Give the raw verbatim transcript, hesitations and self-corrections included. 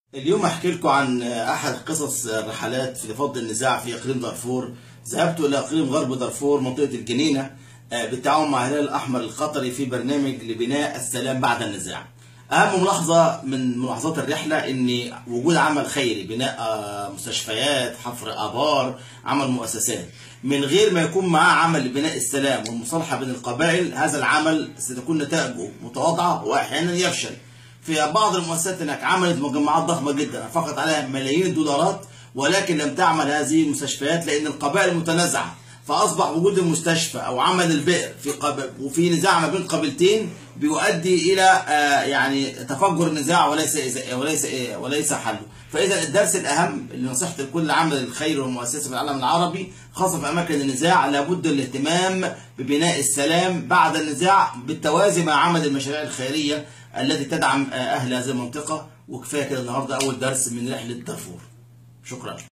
اليوم احكي لكم عن احد قصص الرحلات في فض النزاع في اقليم دارفور. ذهبت الى اقليم غرب دارفور منطقه الجنينه بالتعاون مع الهلال الاحمر القطري في برنامج لبناء السلام بعد النزاع. اهم ملاحظه من ملاحظات الرحله ان وجود عمل خيري، بناء مستشفيات، حفر ابار، عمل مؤسسات، من غير ما يكون معاه عمل لبناء السلام والمصالحه بين القبائل، هذا العمل ستكون نتائجه متواضعه واحيانا يفشل. في بعض المؤسسات هناك عملت مجمعات ضخمه جدا انفقت عليها ملايين الدولارات، ولكن لم تعمل هذه المستشفيات لان القبائل متنازعه، فاصبح وجود المستشفى او عمل البئر في قبل وفي نزاع ما بين قبيلتين بيؤدي الى آه يعني تفجر النزاع وليس وليس وليس حله. فاذا الدرس الاهم اللي نصيحتي لكل عمل الخير والمؤسسه في العالم العربي خاصه في اماكن النزاع، لابد الاهتمام ببناء السلام بعد النزاع بالتوازي مع عمل المشاريع الخيريه التي تدعم اهل هذه المنطقه. وكفايه كده النهارده اول درس من رحله دارفور. شكرا.